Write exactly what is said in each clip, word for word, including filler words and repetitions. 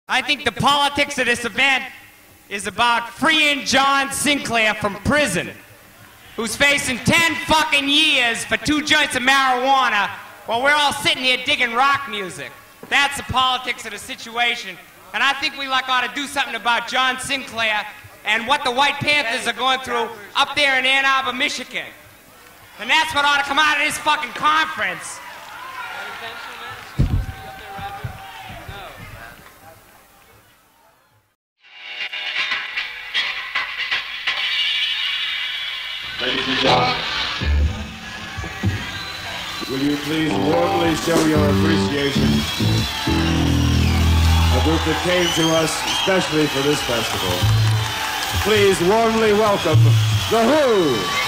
I think the politics of this event is about freeing John Sinclair from prison, who's facing ten fucking years for two joints of marijuana while we're all sitting here digging rock music. That's the politics of the situation. And I think we like ought to do something about John Sinclair and what the White Panthers are going through up there in Ann Arbor, Michigan. And that's what ought to come out of this fucking conference. Ladies and gentlemen, will you please warmly show your appreciation? A group that came to us especially for this festival. Please warmly welcome The Who!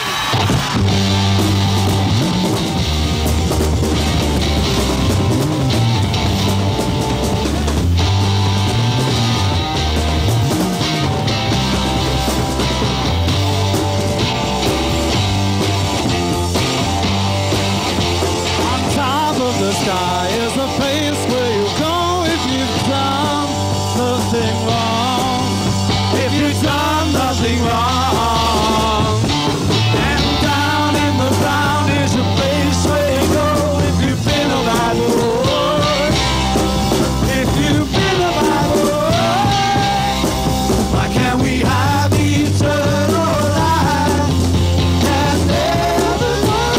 The sky is a place where you go if you've done nothing wrong. If you've done nothing wrong. And down in the ground is a place where you go if you've been a bad boy. If you've been a bad boy. Why can't we have eternal life and never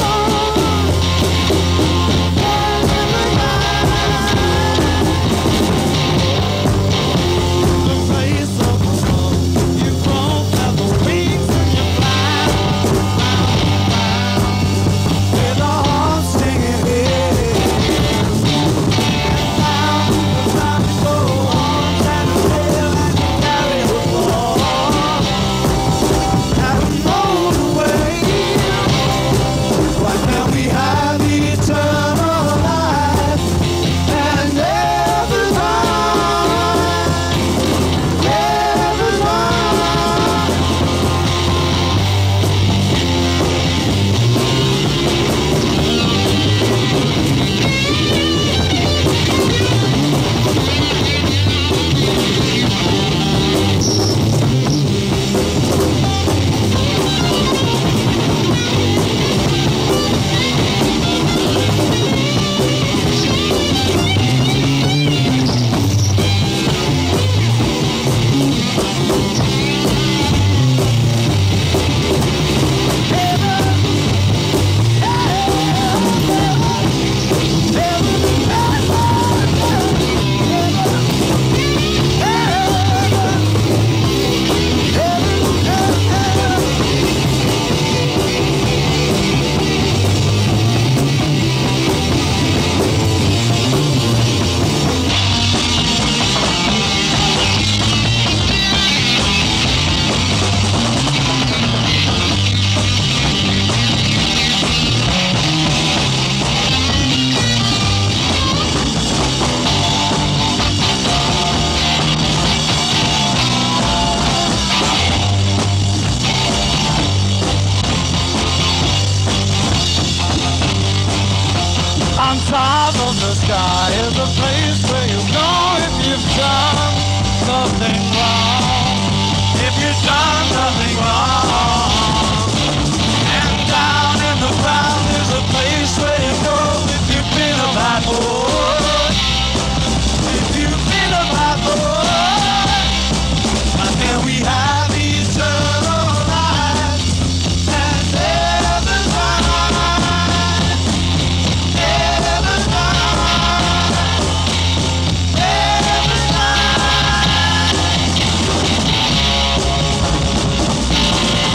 on top of the sky is a place where you go if you've done nothing wrong. If you've done nothing wrong. And down in the ground is a place where you go if you've been a bad boy. If you've been a bad boy. Why can't we have eternal life and never die? Never die. Never die.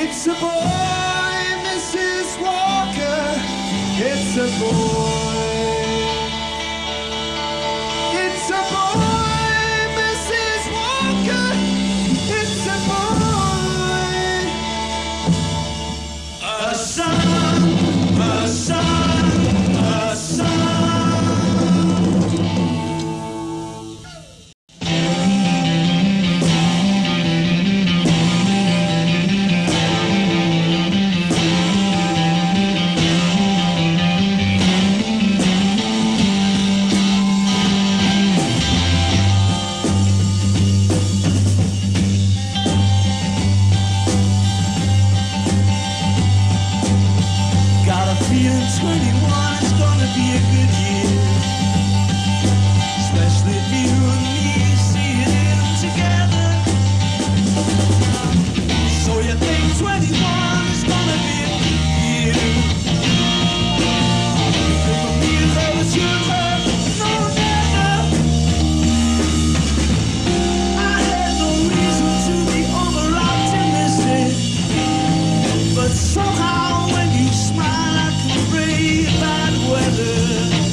It's a boy, Missus Walker. It's a boy. It's a boy, Missus Walker. It's a boy. A son, a son, a son. twenty-one is gonna be a good year, especially if you and me see it in together. So you think twenty-one is gonna be a good year? For me, love is your love, no never. I had no reason to be over optimistic, but somehow when you smile bad weather.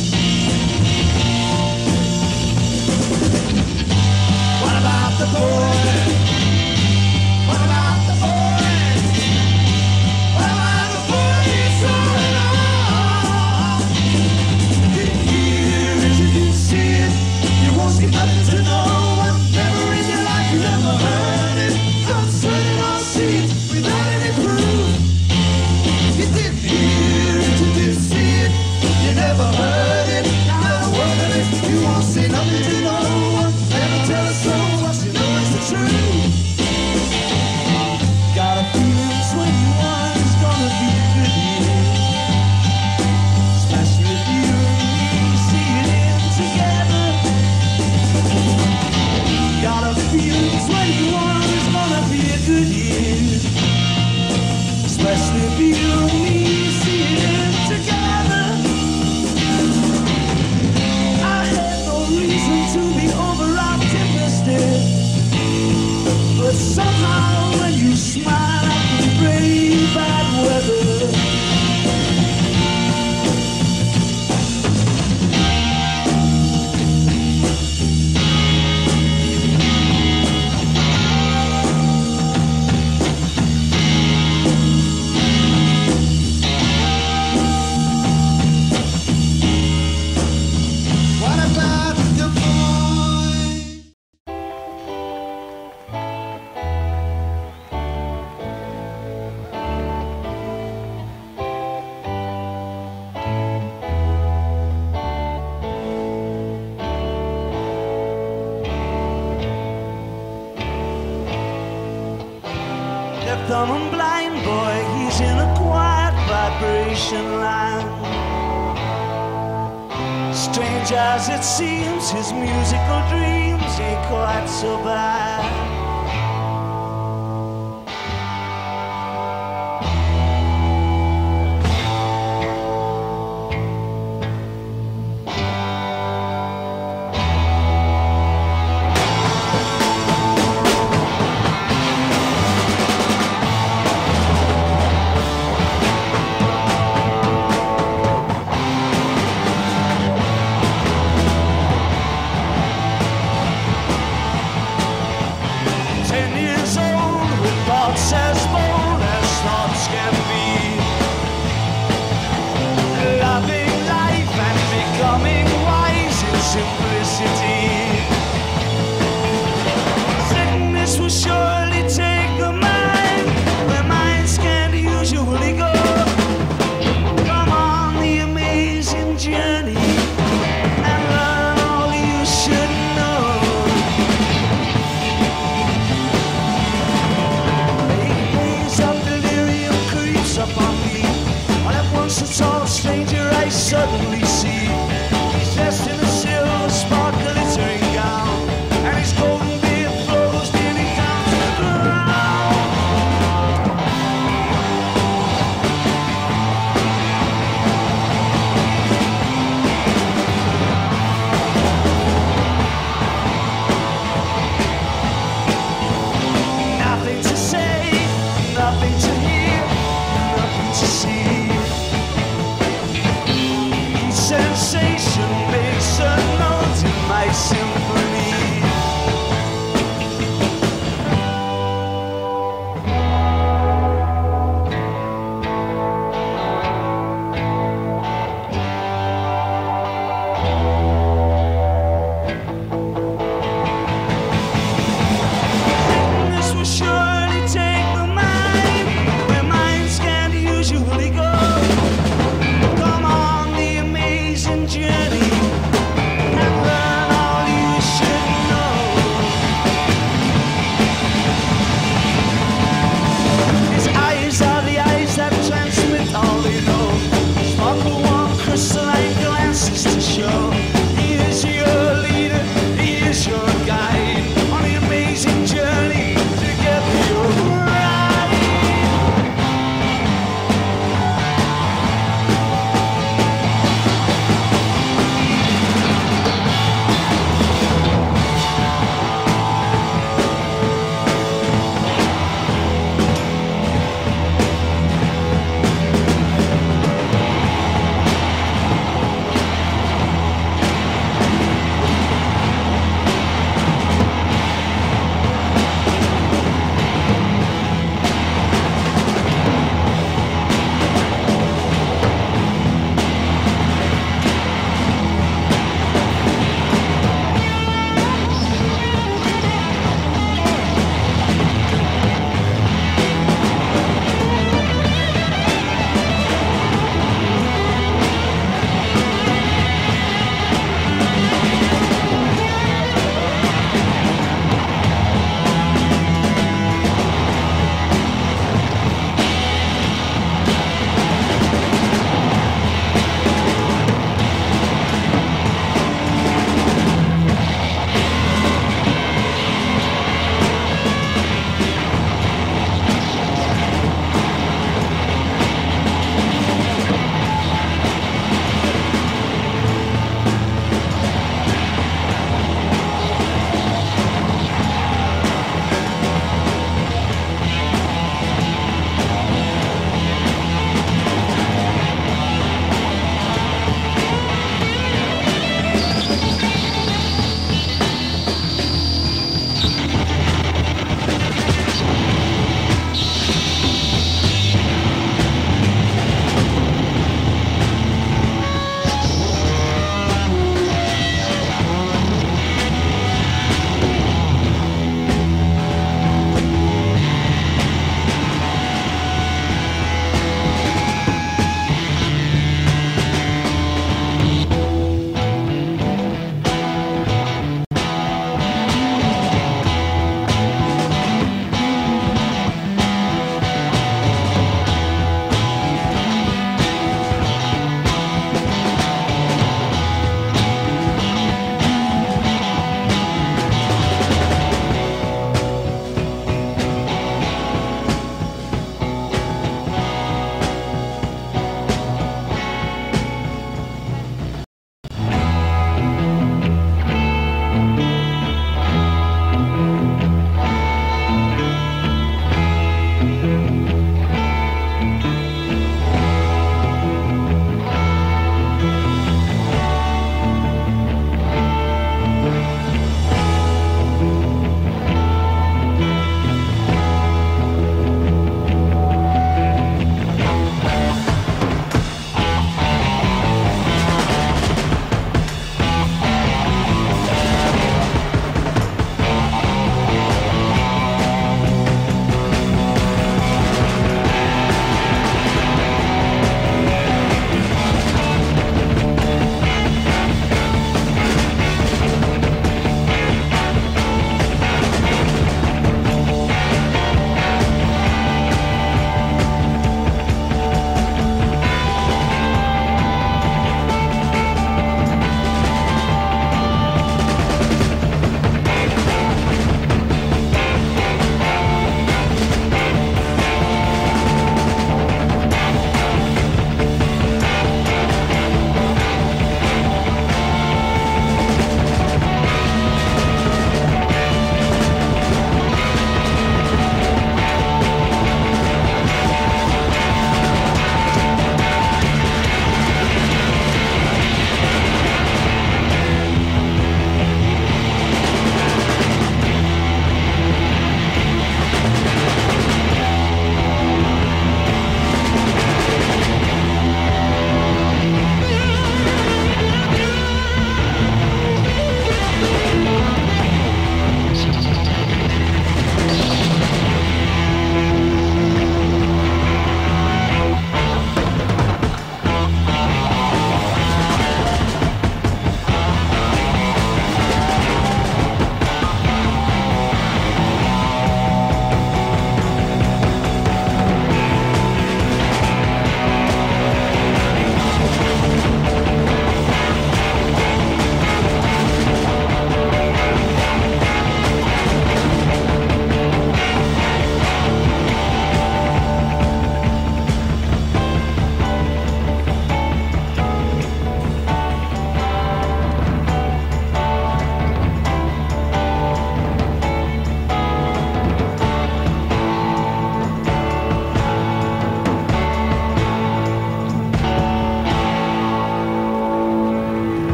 What about the boy? What about the boy? What about the boy he's throwing on? Didn't hear it, you didn't see it. You won't see nothing to know one. Never in your life you never heard it. Don't turn it or see it without any proof. You didn't hear it, you didn't see it. You never heard it, not a word of it. You won't say nothing to no one. Never tell a soul what you know is the truth. Got a feeling twenty-one is gonna be a good year, especially if you and me see it in together. Got a feeling twenty-one is gonna be a good year, especially if you and me see it in together. I had no reason to be over optimistic, but somehow when you smile I can brave bad weather. Dumb and blind boy, he's in a quiet vibration line. Strange as it seems, his musical dreams ain't quite so bad.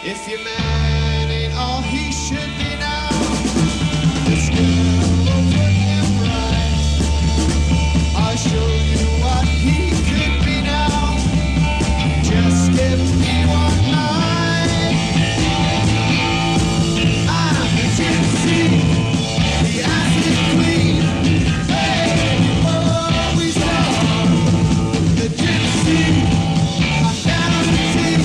If your man ain't all he should be now, this girl will put him right. I'll show you what he could be now. Just give me one night. I'm the gypsy, the acid queen. Hey, before we start, the gypsy, I guarantee.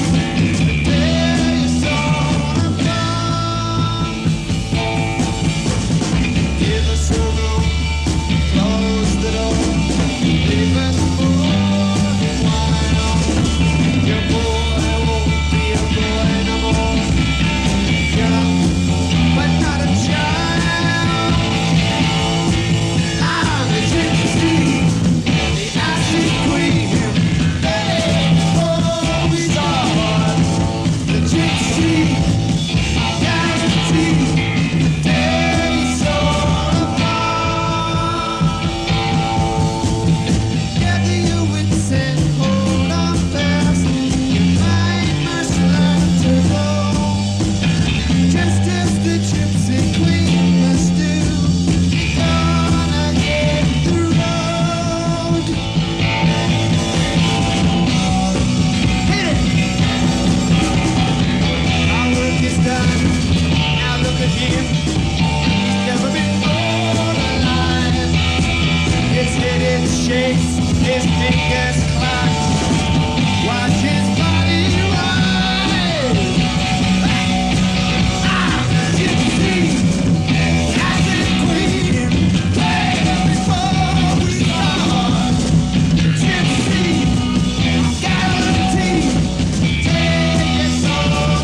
Give us a room, close the door, leave us for a while. Your boy won't be a boy no more. Young, but not a child. I'm the gypsy, the acid queen. Hey, before we start, the gypsy, I guarantee. His fingers clap, watch his body rise. I'm the gypsy, acid queen. Play before we start. The gypsy, I guarantee, take us all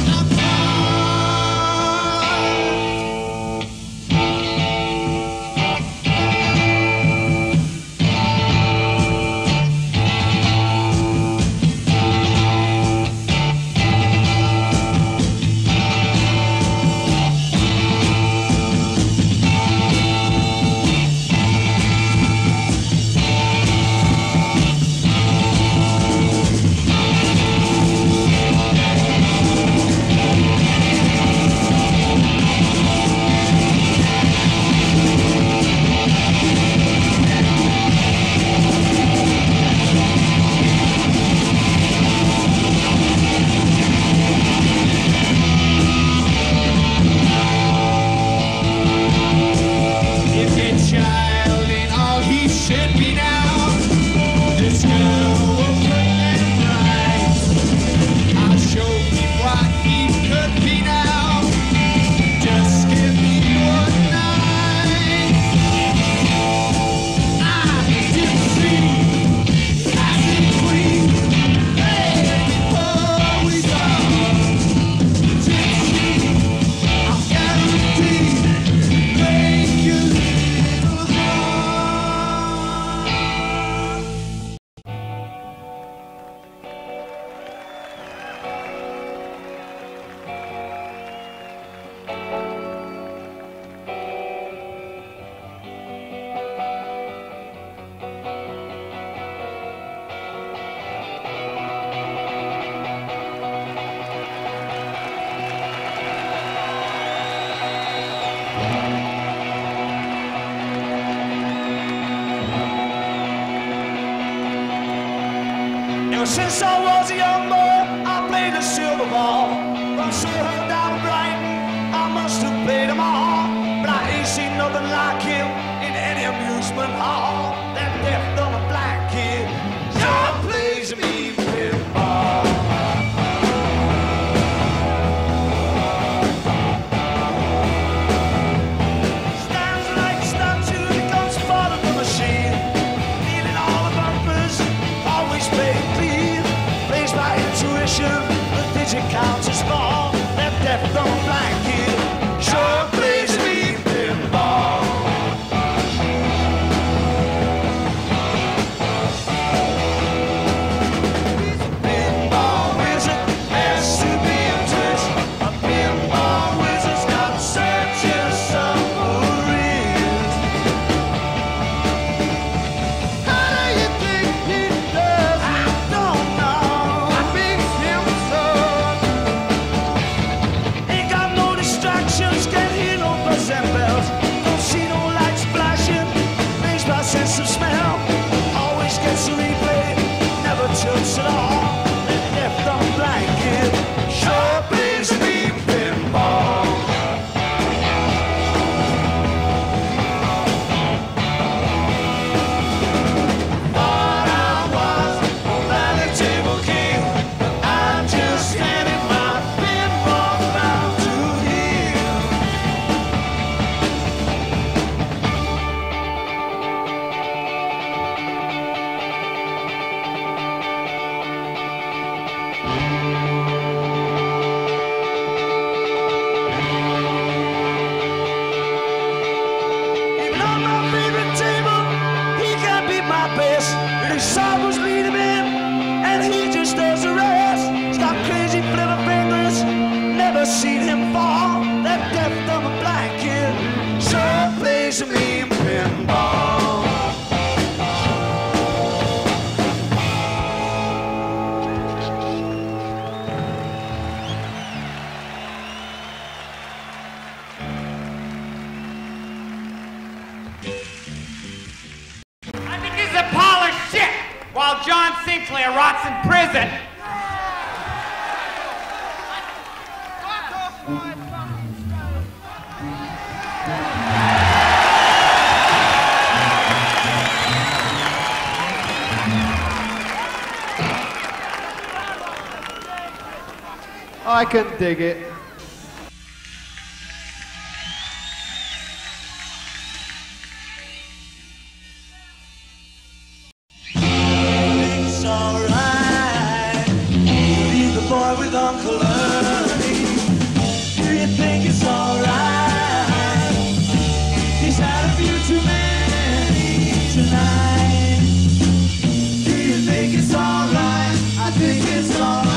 Since I was a young boy, I played the silver ball. From Soho down to Brighton, I must have played them all. But I ain't seen nothing like him in any amusement hall. That deaf, dumb, and blind kid sure plays me pinball. Stands like a statue, becomes part of the machine. Feeling all the bumpers, always playing clean. Plays by intuition, the digit counts as small. That deaf, dumb, and blind kid sure plays me pinball. to me pinball. I think this is a pile of shit while John Sinclair rots in prison. I can dig it. It's alright. Leave the boy with Uncle Ernie. Do you think it's alright? He's had a few too many tonight. Do you think it's alright? I think it's alright.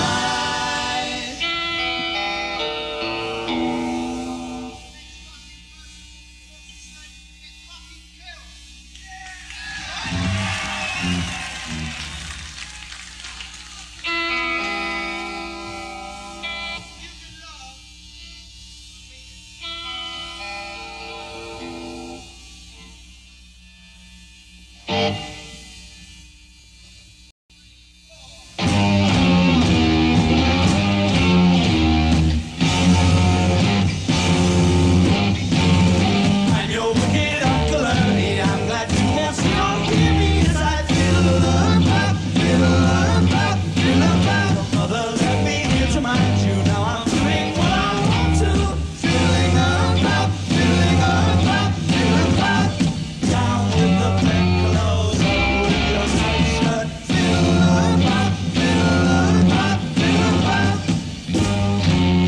And your wicked Uncle Ernie, I'm glad you can still hear me as I fiddle about, fiddle about, fiddle about. Your mother left me here to mind you. Now I'm doing what I want to, fiddling about, fiddling about, fiddling about. Down with the peccalos, up with your tight shirt. Fiddle about, fiddle about, fiddle about.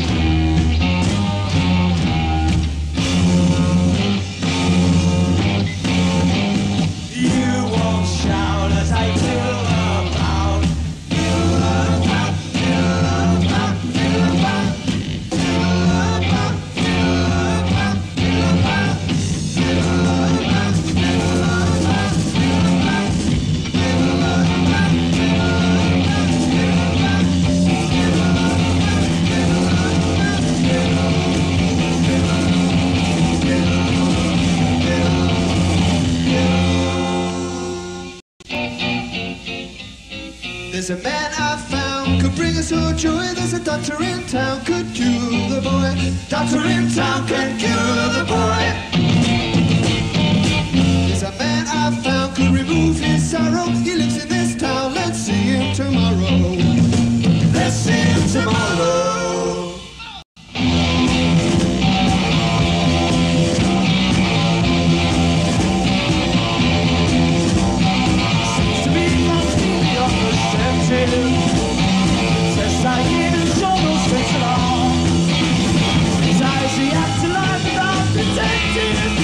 You won't shout as I fiddle about. Fiddle about, fiddle about, fiddle about. Fiddle about, fiddle about, fiddle about. Fiddle about, fiddle about, fiddle about. Fiddle about, There's a man I found could bring us all joy. There's a doctor in town could cure the boy. Doctor in town can cure the boy. There's a man I found could remove his sorrow. He lives in this town. Let's see him tomorrow. Let's see him tomorrow. Seems to be completely unreceptive. Says I can't show no sense at all. His eyes react to life without pretending.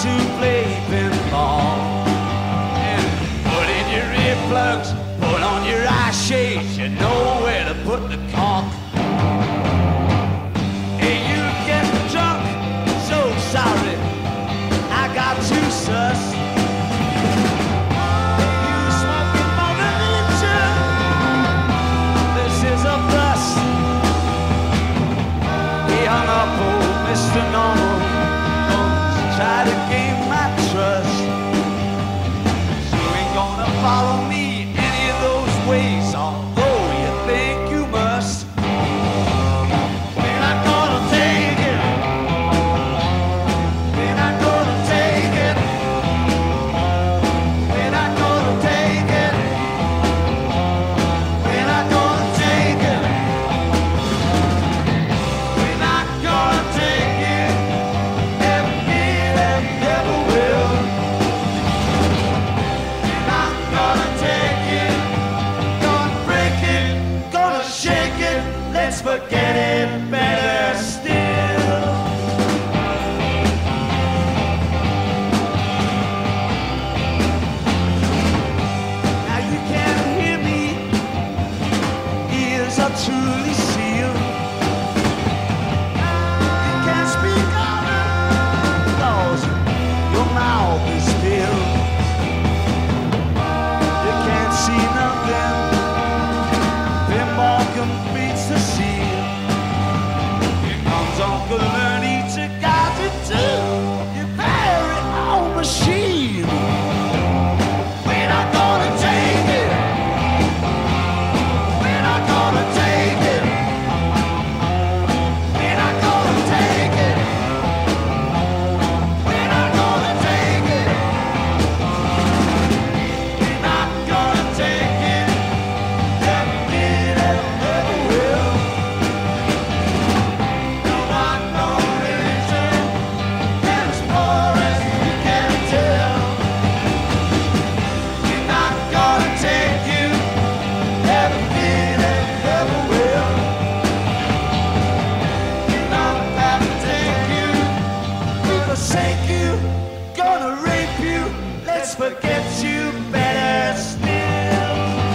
to play pinball. And put in your earplugs, put on your eye shades, you know where to put the cork. Hey, you get drunk, so sorry, I got too sus. Hey, you smoking Mother Nature, this is a bust. He hung up old Mister Normal, don't try to gain my trust. You ain't gonna follow me any of those ways, although you think you must. We're not gonna take it. We're not gonna take it. We're not gonna take it. We're not gonna take it. We're not gonna take it. Never did and never will. We're not gonna take it. Gonna break it. Gonna shake it. Let's forget it. Better still. Now you can't hear me. Ears are truly sealed. You can't speak out cause your mouth is filled. You can't see nothing. Pinball completes the seal. Here comes Uncle Ernie to guide you to your very own machine. We're not gonna take it. We're not gonna take it. We're not gonna take it. We're not gonna take it. We're not gonna take it. Never did and never will. No one, no religion, as far as we can tell. We're not gonna take you. Never did and never will. We're not gonna take you. We forsake you. Gonna rape you. Let's forget you. Better still.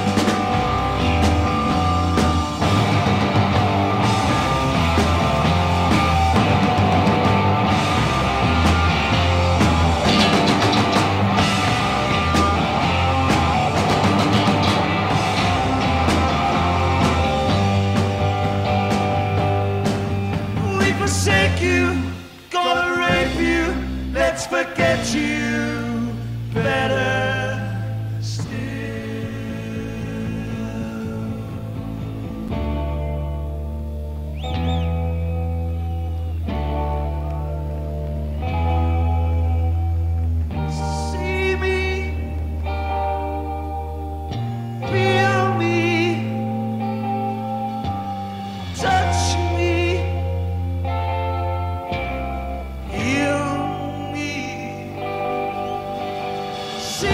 We forsake you, gonna rape you, let's forget you. Better still. See me, feel me, touch me. Heal me.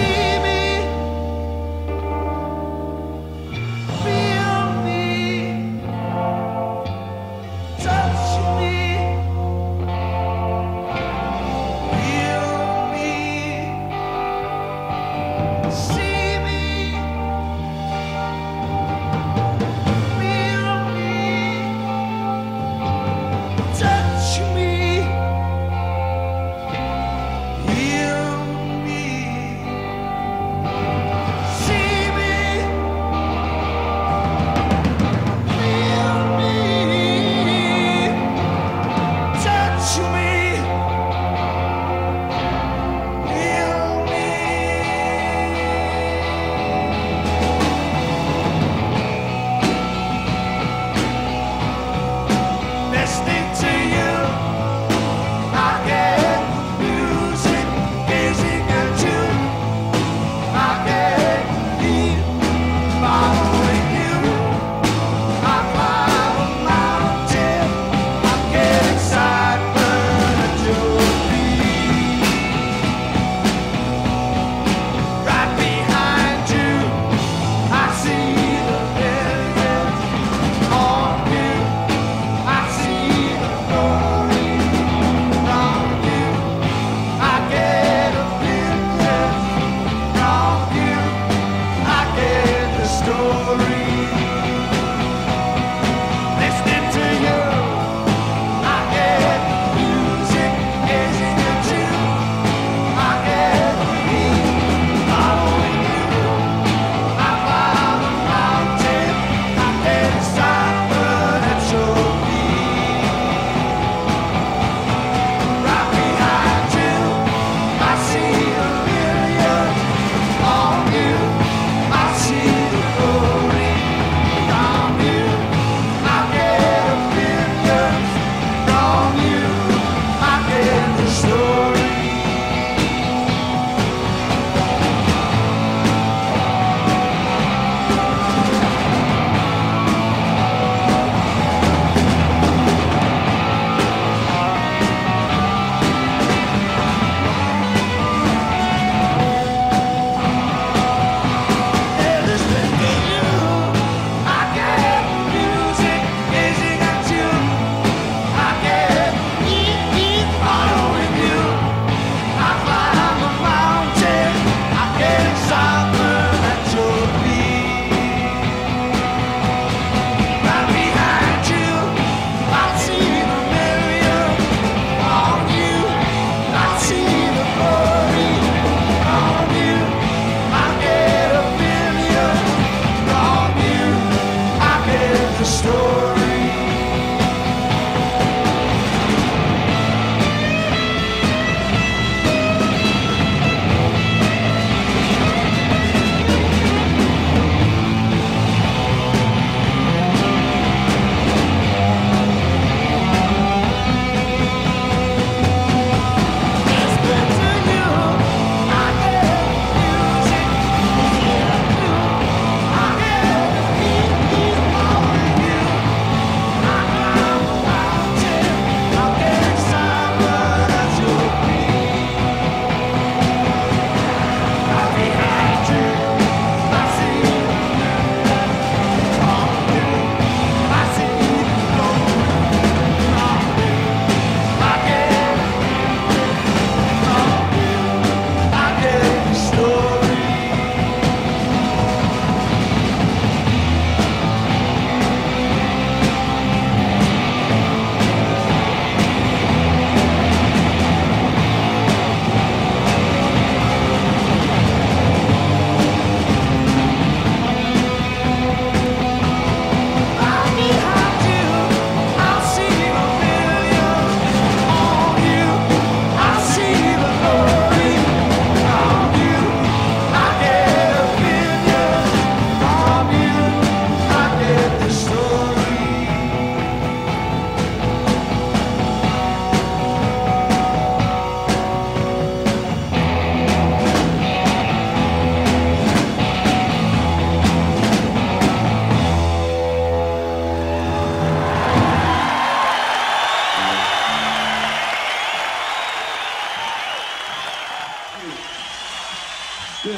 Good.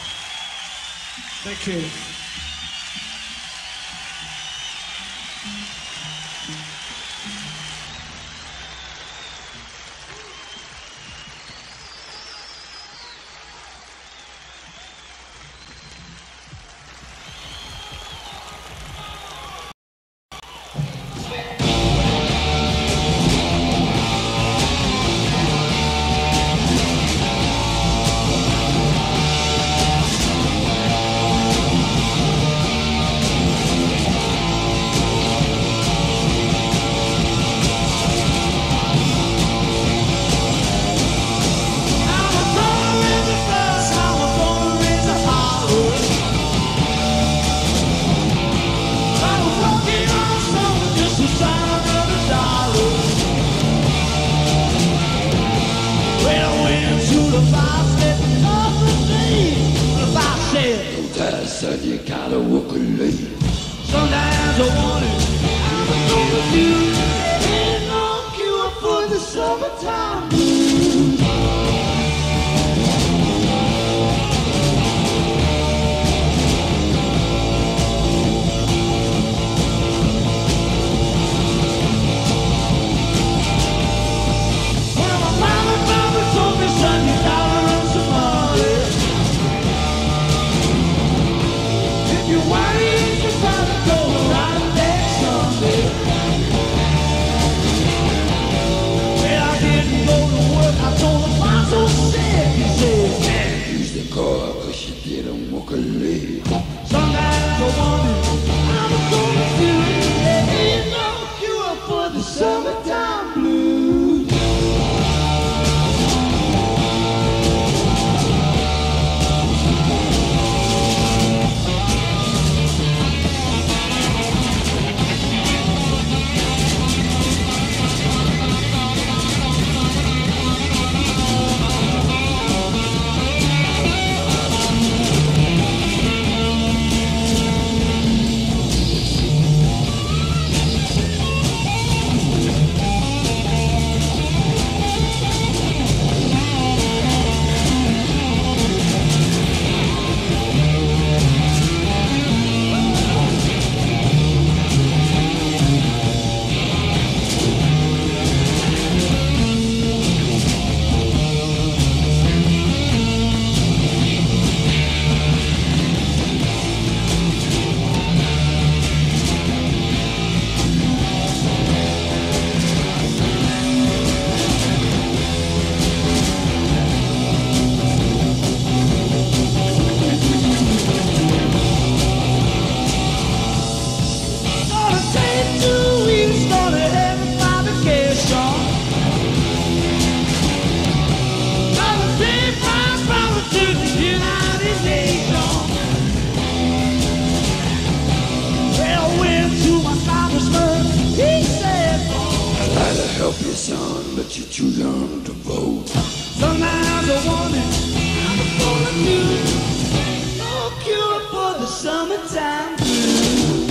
Thank you. Son, you gotta walk a lane. Sometimes I wonder how I'm gonna do. Ain't no cure for the summertime blues. Well, my mama, mama told me, son, you gotta run some money. If you want it, you gotta go right there someday. Well, I didn't go to work, I told him I'm so sick. He said, Use the car, cause you didn't walk a leg. sometimes I wonder how I'm gonna do. There ain't no cure for the summertime blues. Gonna take two weeks, gonna have my vacation. Gonna take my brother to the United Nations. Well, I went to my congressman, he said, I'd like to help you, son, but you're too young to vote. sometimes I wonder how I'm gonna do. No cure for the summertime blues.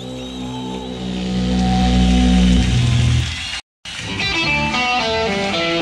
Thank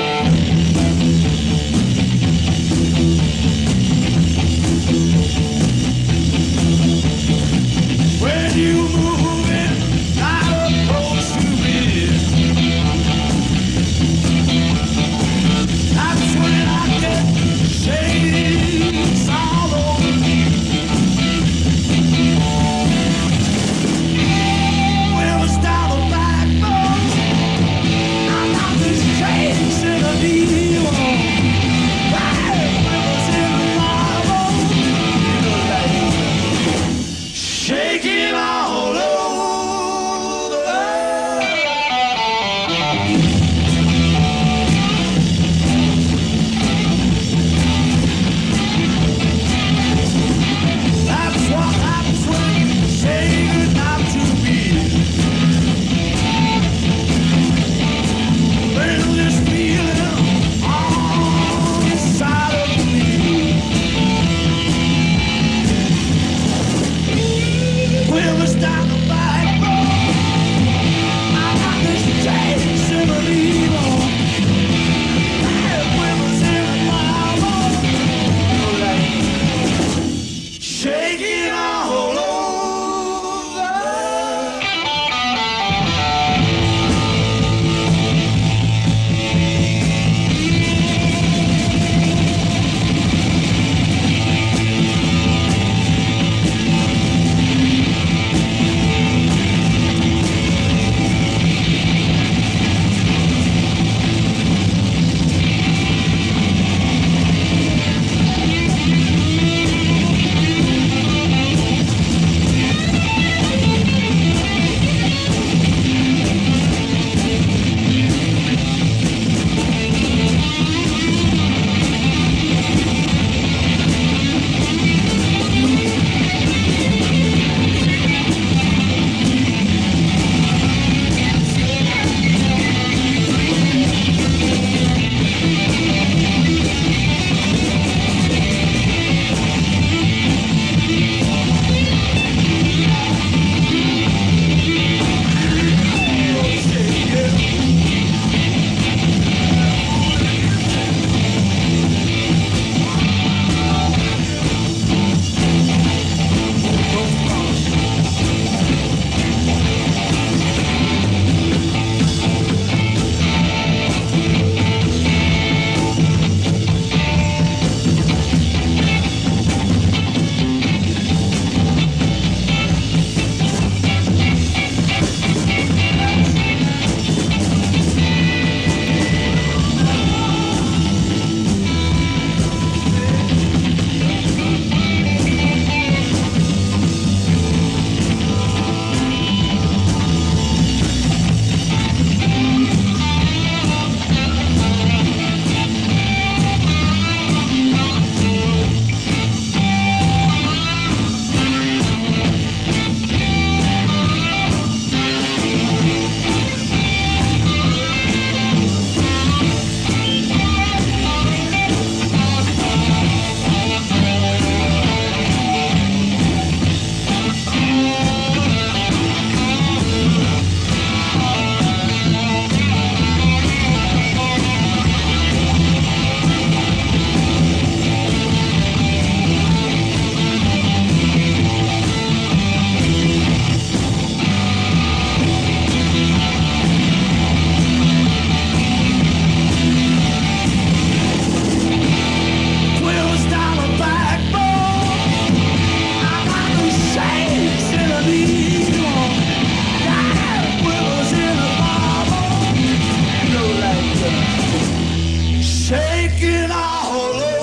aching all over.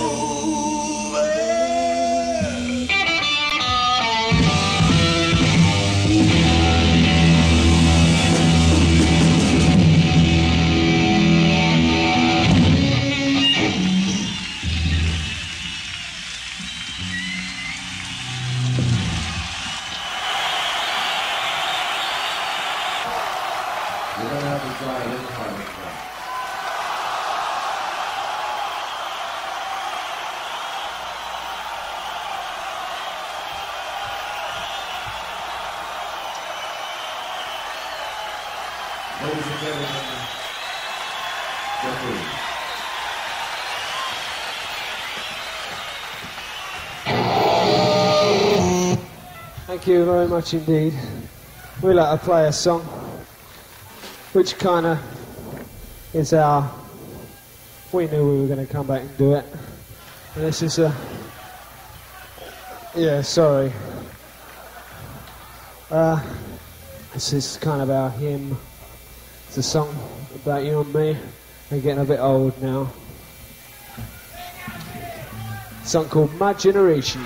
You're going to have to try it in private. Ladies and gentlemen, the Who. Thank you very much indeed. We like to play a song which kind of is our... We knew we were going to come back and do it. And this is a... Yeah, sorry. Uh, this is kind of our hymn. It's a song about you and me. We're getting a bit old now. A song called My Generation.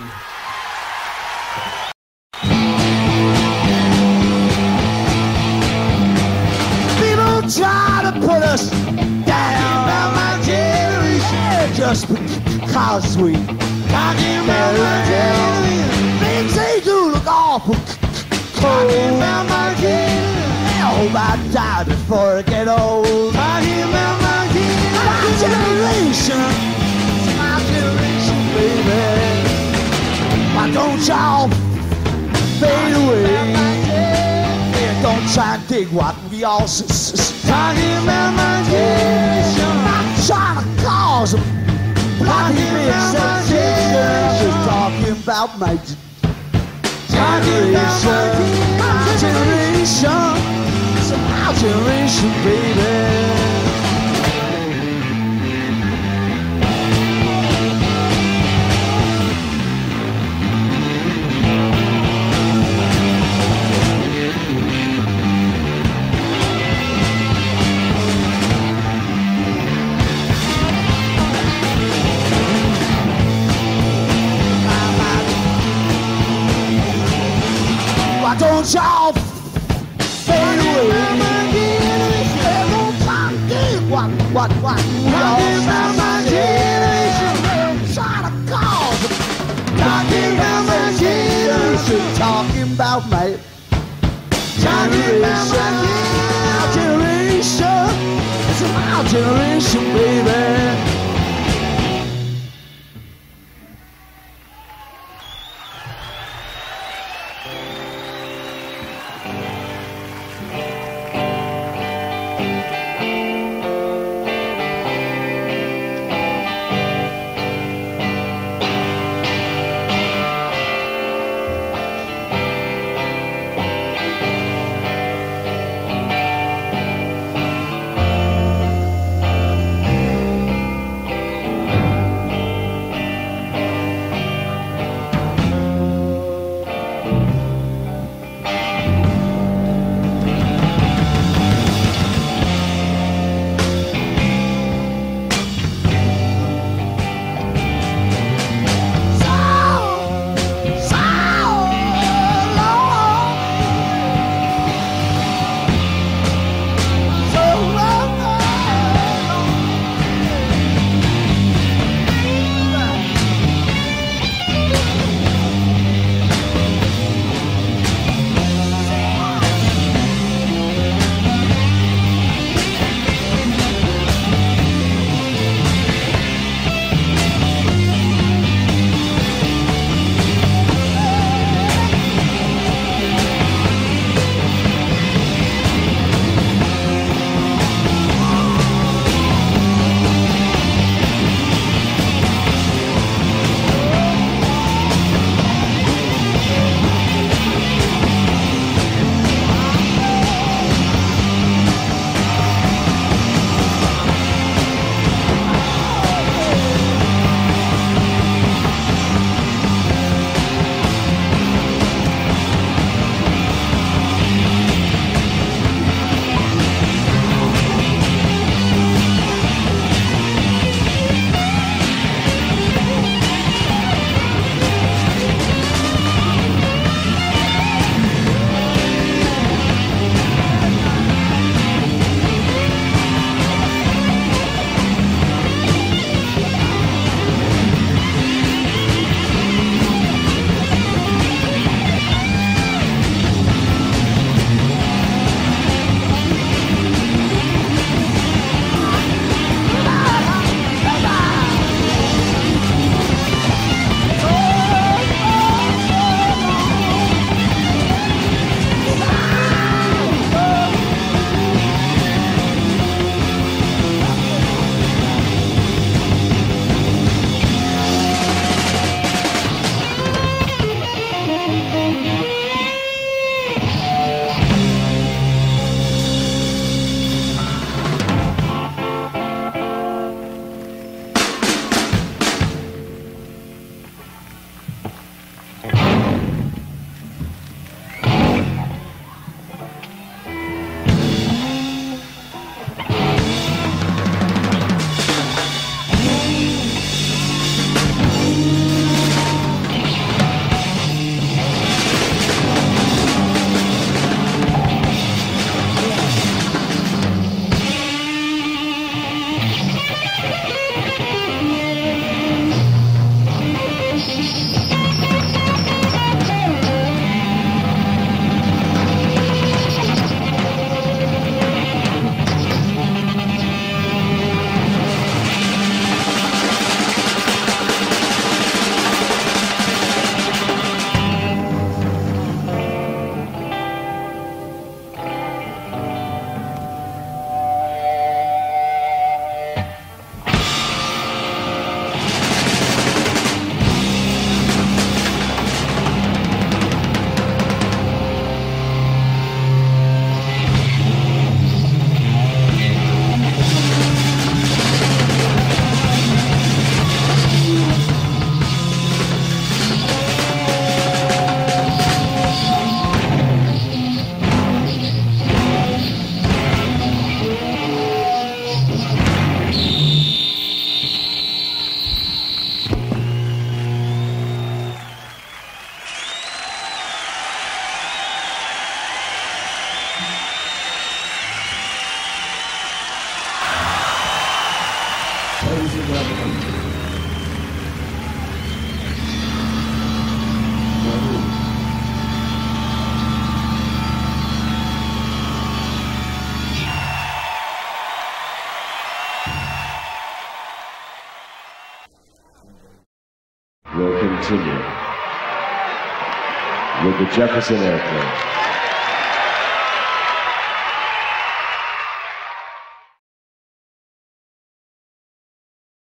Try to put us down about my generation just because we talking about my generation. Things they do look awful. Talking about my generation. I hope I die before I get old. Talking about my generation. My generation. My generation, baby. Why don't y'all fade away? Don't try and dig what we all s s s talking about my generation. I'm trying to cause them. Talking about my generation. Just talking about my generation. My generation. It's my generation, baby. Why don't y'all fade away? They won't try to dig what, what, what we all about my generation. Try to cause it. Talking about my generation. Talking about my generation. My generation. It's my generation, baby. continue with the Jefferson Airplane.